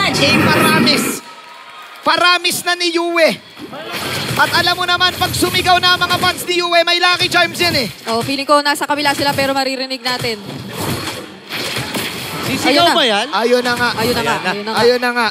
Jay Paramis. Paramis na ni Yue. At alam mo naman, pag sumigaw na mga fans ni Yue, may Lucky Charms yan eh. Oh, feeling ko nasa kabila sila pero maririnig natin. Sisigaw ba yan? Ayun na nga. Ayun na nga. Ayun na nga. Ayun na nga.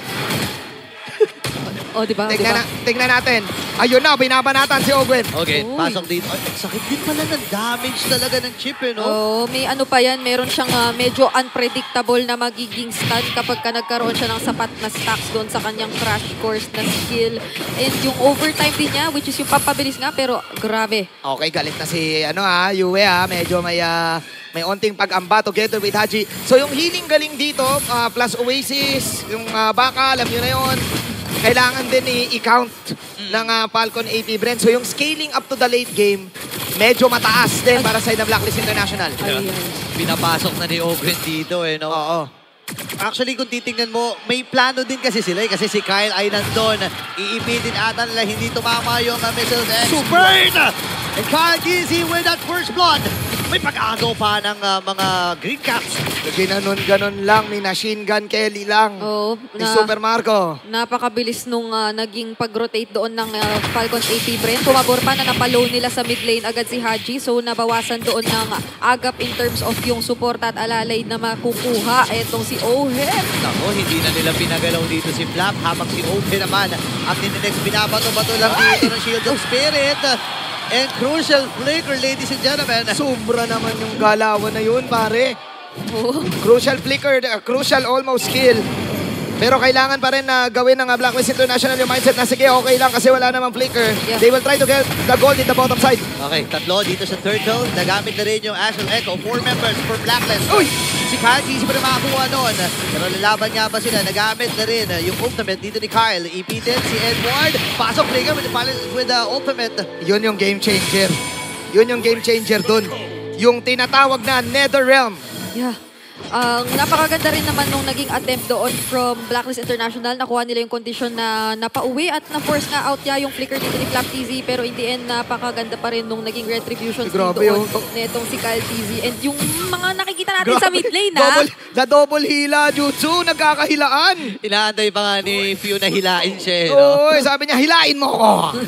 Oh, diba? Tingnan natin. Ayun na, binabanatan si Ogwen. Okay, Uy. pasok dito. Ay, sakit din pala ng damage talaga ng chip, eh, no? Oh, may ano pa yan, meron siyang medyo unpredictable na magiging stun kapag ka nagkaroon siya ng sapat na stacks doon sa kanyang crash course na skill. And yung overtime din niya, which is yung pampabilis nga, pero grabe. Okay, galit na si Yue medyo may onting pag-amba together with Haji. So yung healing galing dito, plus Oasis, yung baka, alam nyo na yun. Kailangan din i-count ng Falcon AP Brent. So yung scaling up to the late game, medyo mataas din para sa Blacklist International. Pinapasok na ni Ogren dito, eh, no? Oo. Actually, kung titingnan mo, may plano din kasi sila, eh. Kasi si Kyle ay nandun. Iipitin ata nila, hindi tumama yung missiles. Super! And Kyle Gizzy with that first blood. May pag-agaw pa ng mga Green Caps. Ginanon-ganon lang, ni Machine Gun Kelly lang. Oh, ni Super Marco. Napakabilis nung naging pag-rotate doon ng Falcons AP Brent. Tumabor pa na napalow nila sa mid lane agad si Haji. So nabawasan doon ng agap in terms of yung support at alalay na makukuha. Etong si Ohem. Nako, hindi na nila pinagalaw dito si Flap. Habang si Ohem naman, ang ninext binabato-bato lang dito ng Shield of Spirit. And crucial flicker, ladies and gentlemen. Sobra naman yung galawan na yun, pare. Oh. Crucial flicker, crucial almost kill. Pero kailangan pa rin na gawin ng Blacklist International yung mindset na sige, okay lang kasi wala namang flicker. Yeah. They will try to get the gold in the bottom side. Okay, tatlo dito sa Turtle. Nagamit na rin yung Astral Echo. 4 members for Blacklist. Uy! Si Kyle, easy pa rin makakuha noon. Pero lalaban nga ba sila? Nagamit na rin yung ultimate dito ni Kyle. Ipitin si Edward. Pasok flicker with the ultimate. Yun yung game changer. Yun yung game changer dun. Yung tinatawag na Netherrealm. Yeah. Napakaganda rin naman nung naging attempt doon from Blacklist International. Nakuha nila yung condition na napauwi at na-force nga out niya yung flicker dito ni Flap TZ. Pero in the end, napakaganda pa rin nung naging retributions Grabe doon yung netong si Kyle TZ. And yung mga nakikita natin sa mid lane, ha? Double hila, Jutsu, nagkakahilaan. Inaantay pa nga ni Fiu na hilain siya. No? Oy, sabi niya, hilain mo ko.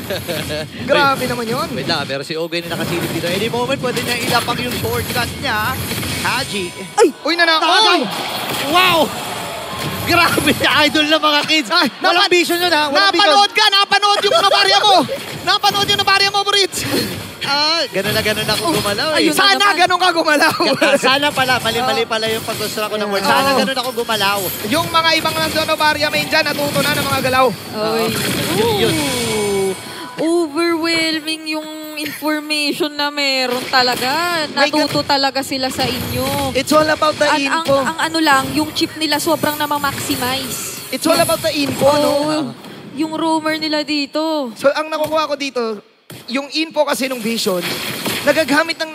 Grabe naman yun. Wait lang, pero si Ogwen na nakasilip dito. Any moment, pwede niya ilapak yung shortcut niya. Haji. Ay! Uy, nanakaw! Wow! Grabe, idol na mga kids. Ay, Walang vision yun, ha? Walang napanood ka! Napanood yung nabarya mo! Napanood yung nabarya mo, Brits! Ganun na ganun ako gumalaw, eh. Ayun. Sana ganun ka gumalaw. Sana pala, mali-mali pala yung pag-construct ko ng word. Sana ganun ako gumalaw. Yung mga ibang nandun na barya main dyan, natuto na ng mga galaw. Oy. Yun. Overwhelming yung information na meron talaga. Natuto talaga sila sa inyo. It's all about the At info. ang ano lang, yung chip nila sobrang na-maximize. It's all about the info, no? Yung rumor nila dito. So, ang nakukuha ko dito, yung info kasi nung Vision, nagagamit ng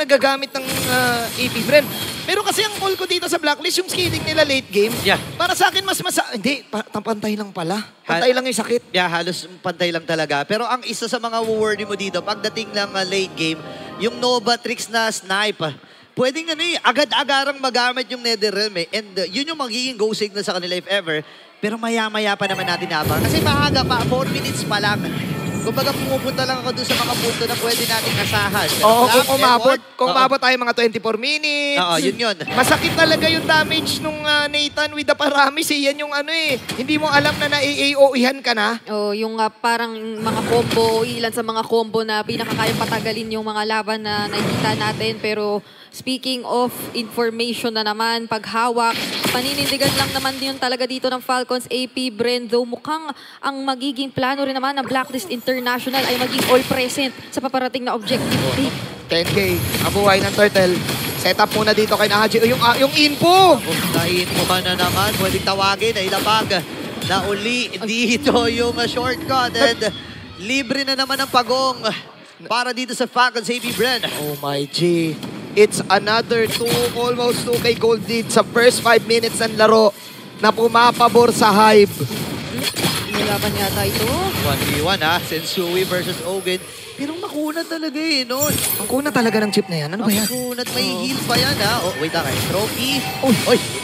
AP Brent. Pero kasi ang call ko dito sa Blacklist, yung scaling nila late game, Yeah. para sa akin hindi, pantay lang pala. Pantay lang yung sakit. Yeah, halos pantay lang talaga. Pero ang isa sa mga worry mo dito, pagdating ng late game, yung Nova Tricks na snipe, pwedeng agad-agarang magamit yung Netherrealm, eh. And yun yung magiging go signal sa kanila if ever. Pero maya-maya pa naman natin nabang. Kasi maaga pa, 4 minutes pa lang. Kumbaga pumupunta lang ako doon sa mga punto na pwede nating asahan. Oo, kung umabot tayo mga 24 minutes. Oo, yun. Masakit talaga yung damage nung Nathan with the Paramis. Yan yung hindi mo alam na na-AOE-han ka na. Yung parang mga combo, ilan sa mga combo na pinakakayang patagalin yung mga laban na nakikita natin. Pero speaking of information na naman, paghawak, paninindigan lang naman yun talaga dito ng Falcons AP Brent. Though mukhang ang magiging plano rin naman ng Blacklist International ay maging all-present sa paparating na objective. 10K, ang buhay ng Turtle. Set up muna dito kay Nahaji. Yung info! Na-info ka na naman, pwedeng tawagin na ilapag na uli dito yung shortcut. And libre na naman ang pagong para dito sa Falcons AP Brent. Oh my G. It's another almost 2K gold lead sa first 5 minutes ng laro na pumapabor sa Hive. Nilaban yata ito. 1v1 ha, Sensui versus Ogwen. Pero makunat talaga eh, no? Ang kuna talaga ng chip na yan. Ano ba yan? Makunat, may heal pa yan ha. Oh, wait lang eh. Trophy. Uy!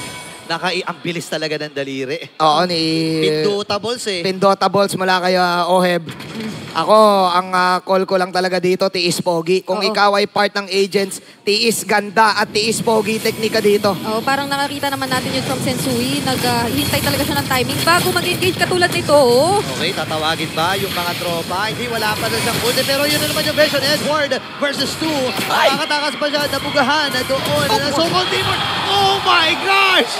Ang bilis talaga ng daliri. Oo, ni... Pindotables eh. Pindotables mula kay Oheb. Ako, ang call ko lang talaga dito, tiis pogi. Kung Oo. ikaw ay part ng agents, tiis ganda at tiis pogi teknika dito. Oh, parang nakakita naman natin yun from Sensui. Naghihintay talaga siya ng timing bago mag-engage katulad nito. Oh. Okay, tatawagin ba yung mga tropa? Hindi, wala pa na siyang ulti. Pero yun na naman yung version. Edward versus 2. Nakakatakas pa siya. Nabugahan. Doon. So, Timur. Oh my gosh!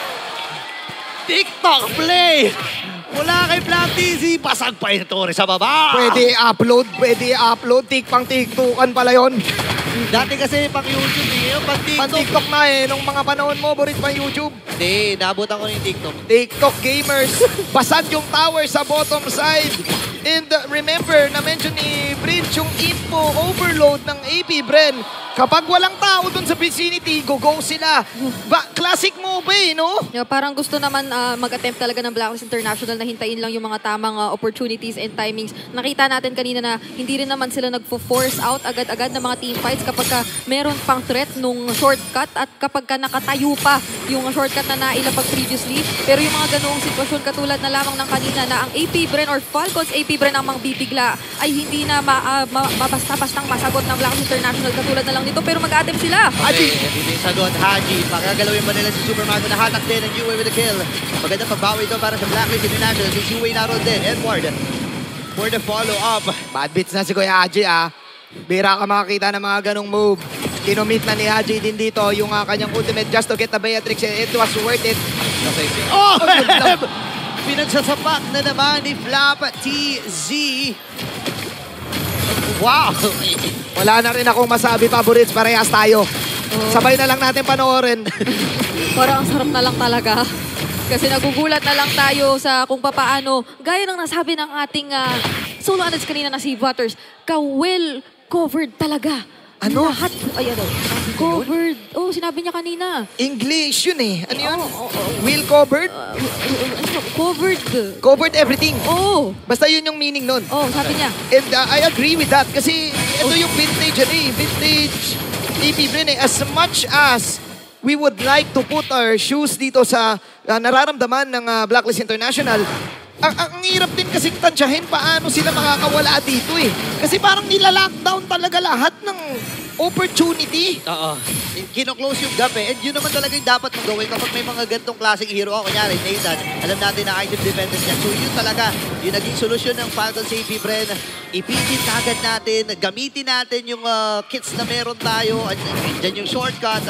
TikTok play! Mula kay Black TZ, pasag pa yung Torre sa baba. Pwede upload. Tiktukan pala yon. Dati kasi pang YouTube eh. Pang TikTok. Pan-TikTok na eh. Nung mga panahon mo, Boris, pang YouTube. Hindi, nabutan ko yung TikTok. TikTok gamers. Basag yung tower sa bottom side. And remember, na-mention ni Bridge yung info overload ng AP Bren. Kapag walang tao dun sa vicinity, go sila. Classic move eh, no? Yeah, parang gusto naman mag-attempt talaga ng Blacklist International na hintayin lang yung mga tamang opportunities and timings. Nakita natin kanina na hindi rin naman sila nagfo-force out agad-agad ng mga team fights kapag meron pang threat nung shortcut at kapag nakatayo pa yung shortcut na nailapag previously. Pero yung mga ganoong sitwasyon katulad na lamang ng kanina na ang AP Bren or Falcons AP Bren ang mangbibigla ay hindi na mabasta-bastang masagot ng Blacklist International katulad na lang nito pero mag-attempt sila. Okay, dito yung sagot. Haji, pakagalawin ba nila si Supermago na hatak din ang UA with a kill. Magandang pagbawi ito para sa Blacklist International. Si UA naroon din. Edward for the follow-up. Bad beats na si Kuya Haji Bira ka makakita ng mga ganong move. Kinomit na ni Haji din dito yung kanyang ultimate just to get the Beatrix. It was worth it. Okay. Oh! Pinagsasapak na naman ni Flap TZ. Wow! Wala na rin akong masabi, favorites. Parehas tayo. Sabay na lang natin panoorin. Parang ang sarap na lang talaga. Kasi nagugulat na lang tayo sa kung papaano. Gaya ng nasabi ng ating solo analyst kanina na si Butters, ka-well covered talaga. Ano? Lahat, covered. Oh, sinabi niya kanina. English yun eh. Ano yun? Oo. Wheel covered? Covered. Covered everything. Oh. Basta yun yung meaning nun. Oh, sabi niya. And I agree with that kasi ito yung vintage vintage AP Bren as much as we would like to put our shoes dito sa nararamdaman ng Blacklist International, ang hirap din kasing tansyahin paano sila makakawala dito eh. Kasi parang nila-lockdown talaga lahat ng opportunity. Oo. Kino-close yung gap eh. And yun naman talaga yung dapat mong gawin kapag may mga gantong klaseng hero. Kunyari, Nathan, alam natin na item dependence niya. So yun talaga, yung naging solusyon ng Falcons AP Bren. Ipitin kagad natin, gamitin natin yung kits na meron tayo. At dyan yung shortcut.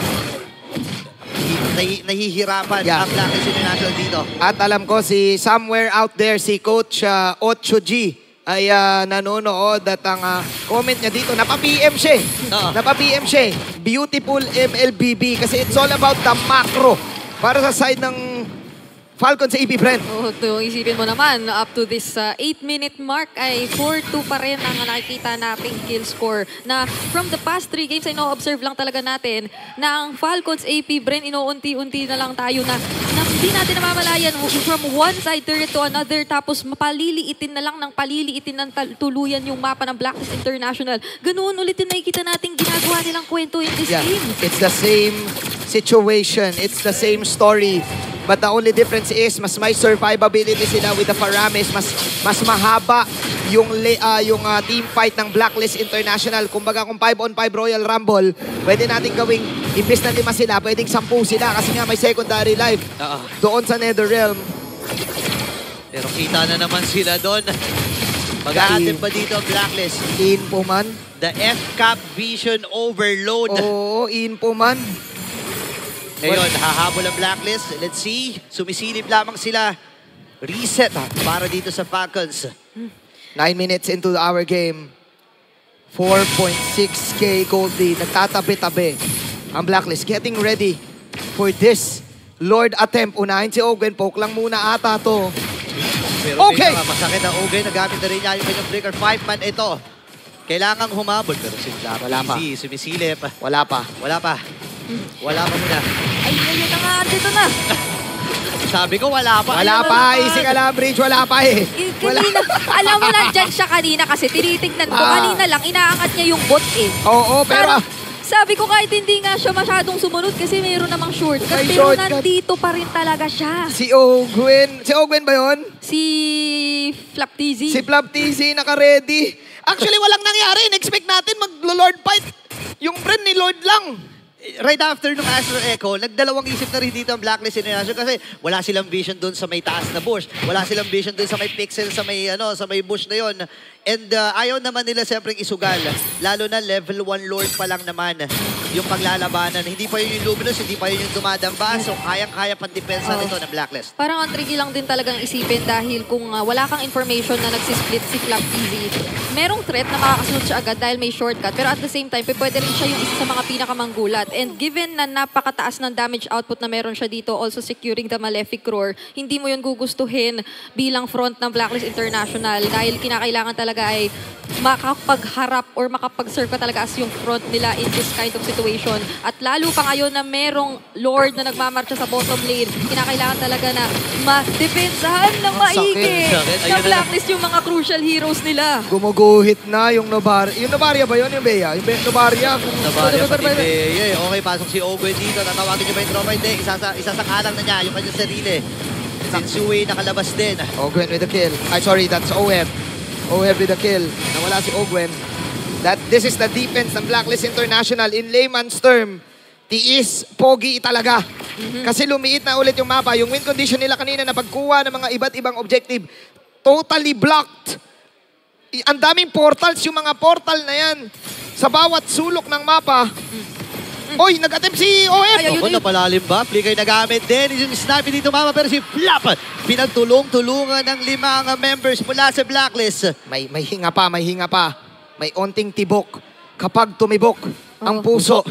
Nahihirapan ang Blacklist International dito. At alam ko si somewhere out there, si Coach 8G ay nanonood at ang comment niya dito, napa-PM siya eh. Napa-PM siya eh. Beautiful MLBB kasi it's all about the macro para sa side ng Falcons sa AP Bren. Oh, isipin mo naman, up to this 8-minute mark ay 4-2 pa rin ang nakikita nating kill score. Na from the past 3 games ay no-observe lang talaga natin na ang Falcons AP Bren, inuunti-unti na lang tayo na hindi natin namamalayan from one side turret to another tapos mapaliliitin na lang ng paliliitin ng tuluyan yung mapa ng Blacklist International. Ganoon ulit din nakikita natin ginagawa nilang kwento in this game. It's the same situation. It's the same story. But the only difference is mas may survivability sila with the Faramis. Mas mahaba yung team fight ng Blacklist International. Kumbaga kung 5-on-5 Royal Rumble, pwede natin gawing imbis na 5 sila, pwedeng 10 sila kasi nga may secondary life doon sa Netherrealm. Pero kita na naman sila doon. Mag-aatin pa dito ang Blacklist. Info man. The F-Cap Vision Overload. Oo, info man. Ngayon, hahabol ang Blacklist. Let's see. Sumisilip lamang sila. Reset para dito sa Falcons. 9 minutes into our game. 4.6k gold lead. Nagtatabi-tabi ang Blacklist. Getting ready for this Lord attempt. Unahin si Owen. Poke lang muna ata to. Pero okay! Masakit ang Owen. Nagamit na rin niya yung kanyang breaker. 5-man ito. Kailangang humabol. Pero si Blacklist sumisilip. Wala pa. Wala pa muna. Ay, ayun na nga. Dito na. Sabi ko, wala pa. Wala pa. Easy ka lang, Bridge. Wala pa eh. Kanina, alam mo nandyan siya kanina kasi tinitignan ko. Kanina lang, inaangat niya yung bot eh. Oo, pero... Parang Sabi ko kahit hindi nga siya masyadong sumunod kasi mayroon namang shortcut. May Pero shortcut. nandito pa rin talaga siya. Si Ogwen ba yun? Si Flap TZ. Si Flap TZ naka-ready. Actually, walang nangyari. In-expect natin mag-Lord fight. Yung friend ni Lord lang. Right after nung Astro Echo, nagdalawang isip na rin dito ang Blacklist International kasi wala silang vision doon sa may taas na bush. Wala silang vision doon sa may pixel, sa may bush na yon. And ayaw naman nila siyempre isugal. Lalo na level 1 Lord pa lang naman yung paglalabanan. Hindi pa yun yung Luminous, hindi pa yun yung dumadamba. So kayang-kaya pang-depensa nito ng Blacklist. Parang ang tricky lang din talagang isipin dahil kung wala kang information na nagsisplit si Flap TV, merong threat na makakasunod siya agad dahil may shortcut. Pero at the same time, pwede rin siya yung isa sa mga pinakamanggulat. And given na napakataas ng damage output na meron siya dito, also securing the Malefic Roar, hindi mo yun gugustuhin bilang front ng Blacklist International dahil kinakailangan talaga ay makapagharap or makapag-serve ka talaga as yung front nila in this kind of situation. At lalo pa ngayon na merong Lord na nagmamarcha sa bottom lane, kinakailangan talaga na ma-depensahan ng maigi na Blacklist yung mga crucial heroes nila. Gumuguhit na yung Novaria. Yung Novaria ba yun? Yung Bea? Yung Novaria? Novaria pati Bea. Okay, pasok si Ogwen dito. Tatawagin niya ba yung trauma? Hindi. Isa sa kalang na niya, yung kanyang sarili. Sensui nakalabas din. Ogwen with the kill. Ay, sorry, that's Oheb. Oheb with the kill. Nawala si Ogwen. This is the defense ng Blacklist International. In layman's term, tiis, pogi talaga. Kasi lumiit na ulit yung mapa. Yung win condition nila kanina na pagkuha ng mga iba't ibang objective, totally blocked. Ang daming portals, yung mga portal na yan. Sa bawat sulok ng mapa. Oy, nag-attempt si OF! Ako, napalalim ba? Flicker nagamit din. Yung sniper dito mama, pero si Flap pinagtulong-tulungan ng 5 members mula sa Blacklist. May hinga pa, may hinga pa. May onting tibok kapag tumibok ang puso.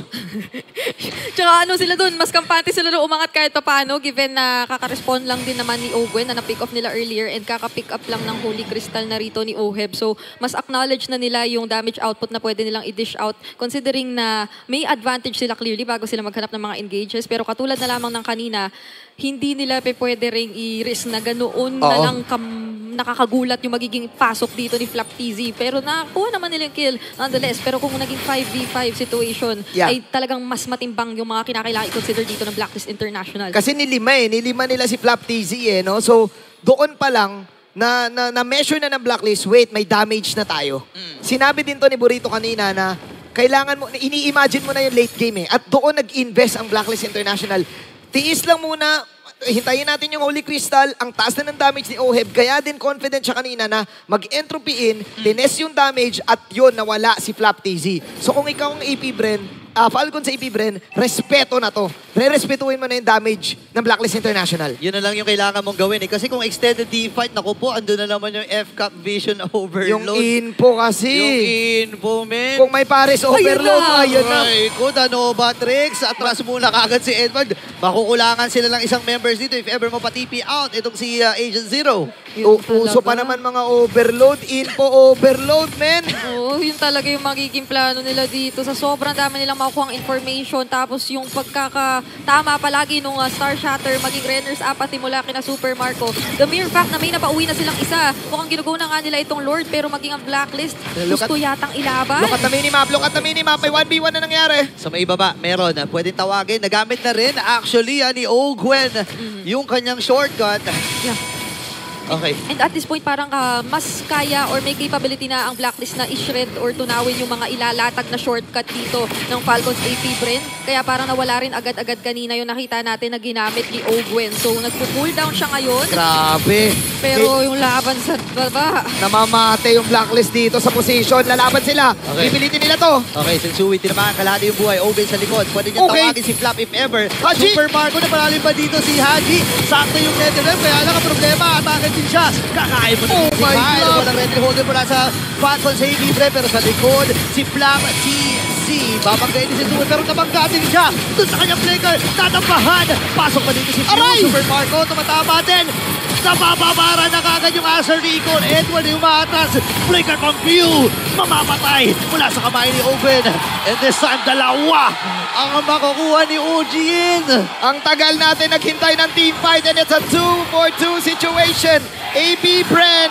Tsaka ano sila dun, mas kampante sila doon umangat kahit pa paano given na kaka-respond lang din naman ni Ogwen na na-pick off nila earlier and kaka-pick up lang ng Holy Crystal na rito ni Oheb. So, mas acknowledge na nila yung damage output na pwede nilang i-dish out considering na may advantage sila clearly bago sila maghanap ng mga engages. Pero katulad na lamang ng kanina, hindi nila pwede ring i-risk na ganoon na lang nakakagulat yung magiging pasok dito ni Flap TZ. Pero nakakuha naman nila yung kill nonetheless. Pero kung naging 5v5 situation, ay talagang mas matimbang yung mga kinakailangan i-consider dito ng Blacklist International. Kasi nilima nila si Flap TZ no? So, doon pa lang, na-measure na ng Blacklist, wait, may damage na tayo. Sinabi din to ni Burrito kanina na kailangan mo, ini-imagine mo na yung late game At doon nag-invest ang Blacklist International. Tiis lang muna, hintayin natin yung Holy Crystal, ang taas na ng damage ni Oheb, kaya din confident siya kanina na mag-entropy in, tines yung damage, at yun, nawala si Flap TZ. So kung ikaw ang AP Bren, Falcon sa AP Bren, respeto na to. Re-respetuhin mo na yung damage ng Blacklist International. Yun na lang yung kailangan mong gawin Kasi kung extended team fight, naku po, andun na naman yung F-Cup Vision Overload. Yung info kasi. Yung info, man. Kung may Paris Overload, ayun na. Ay, good, Novatrix. Atras muna kagad si Edward. Makukulangan sila lang isang members dito if ever mo pa-TP out. Itong si Agent Zero. Uso pa naman mga overload. Info overload, men. Oo, yun talaga yung magiging plano nila dito. Sa sobrang dami nilang makukuha information. Tapos yung pagkakatama palagi nung Star Shatter, maging Renners apathy mula kina Super Marco. The mere fact na may napauwi na silang isa. Mukhang ginugo na nga nila itong Lord pero maging ang Blacklist, gusto yatang ilaban. Look at the minimap. May 1v1 na nangyari. Sa may ibaba, meron. Pwedeng tawagin. Nagamit na rin actually ni Ogwen yung kanyang shortcut. Yeah. Okay. And at this point, parang mas kaya or may capability na ang Blacklist na i-shred or tunawin yung mga ilalatag na shortcut dito ng Falcons AP Bren. Kaya parang nawala rin agad-agad kanina yung nakita natin na ginamit ni Ogwen. So, nagpo-cool down siya ngayon. Grabe. Pero yung laban sa baba. Namamate yung Blacklist dito sa position. Lalaban sila. Okay. Pipilitin nila to. Okay, Sensui, tinamaan kalahati yung buhay. Ogwen sa likod. Pwede niya tawagin si Flap if ever. Haji! Super Marco na palalim pa dito si Haji. Sakto yung Netherrealm. Kaya lang ang problema. Atake din siya. Kakain mo na si Kyle. Walang red holder mula sa Falcon sa Libre. Pero sa likod, si Flap, babanggayin din si Sensui. Pero nabangga din siya. Doon sa kanyang flicker. Tatapahan. Pasok pa dito si Super Marco. Tumatama din. Nabababara na kagad yung Acer ni Icon. Edward yung umaatras. Flicker from Pew. Mamamatay mula sa kamay ni Ogwen. And this time, dalawa ang makukuha ni Ujin. Ang tagal natin naghintay ng team fight and it's a 2-for-2 situation. AP Bren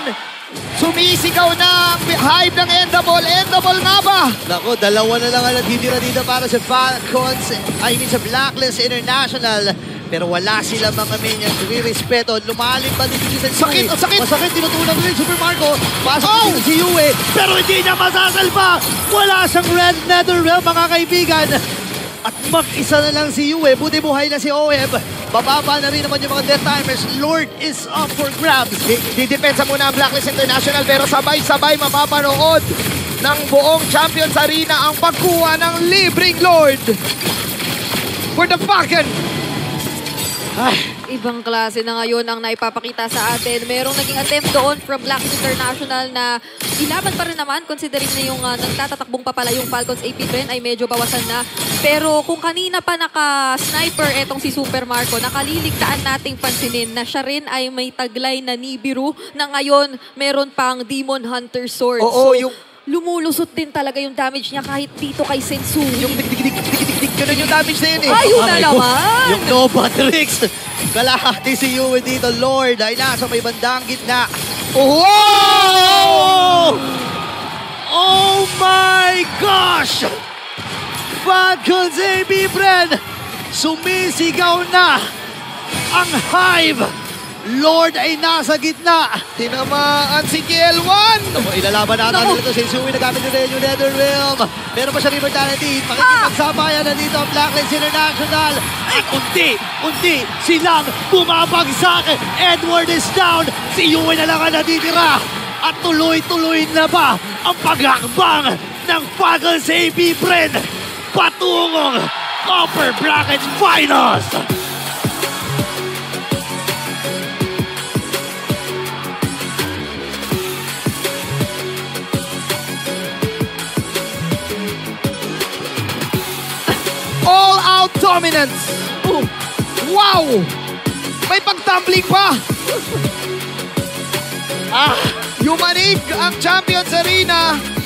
Sumisigaw na ang hype ng Endable. Endable nga ba? Naku, dalawa na lang ang natitira dito para sa Falcons. Sa Blacklist International. Pero wala sila mga minions. Respeto. Lumalim pa din si Sensui. Sakit, sakit. Masakit, tinutulog rin Super Marco. Pasok din si Yue. Pero hindi niya masasalba. Wala siyang Red Netherrealm, mga kaibigan. At mag-isa na lang si Yue. Buti buhay na si OM. Bababa na rin naman yung mga death timers. Lord is up for grabs. Didepensa muna ang Blacklist International pero sabay-sabay mapapanood ng buong Champions Arena ang pagkuha ng libreng Lord for the Falcon. Ibang klase na ngayon ang naipapakita sa atin. Merong naging attempt doon from Blacklist International na ilaban pa rin naman considering na yung nagtatatakbong pa pala yung Falcons AP trend ay medyo bawasan na. Pero kung kanina pa naka-sniper etong si Super Marco, nakaliligtaan nating pansinin na siya rin ay may taglay na Nibiru na ngayon meron pang Demon Hunter Sword. Oo, so, lumulusot din talaga yung damage niya kahit dito kay Sensui. Yung dig-dig-dig-dig-dig, ganun yung damage na yun eh. Ayun na naman! Yung Nova Tricks. Kalahati si Yue dito. Lord ay nasa may bandang gitna. Oh! Oh my gosh! Falcons AB friend! Sumisigaw na ang Hive! Lord ay nasa gitna! Tinamaan si KL1! Ilalaban natin dito si Sensui na gamit nila yung Netherrealm. Meron pa siya immortality. Pakikipagsabayan na dito ang Blacklist International. Ay, unti silang bumabagsak. Edward is down. Si Yue na lang ang natitira. At tuloy-tuloy na ba ang paghakbang ng Falcons AP friend patungong Upper Bracket Finals? All-out dominance! Wow! May pag-tumbling pa! Yumanig ang Champions Arena